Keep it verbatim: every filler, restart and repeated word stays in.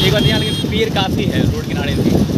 एक बार यहाँ लेकिन भीड़ काफ़ी है रोड किनारे भी।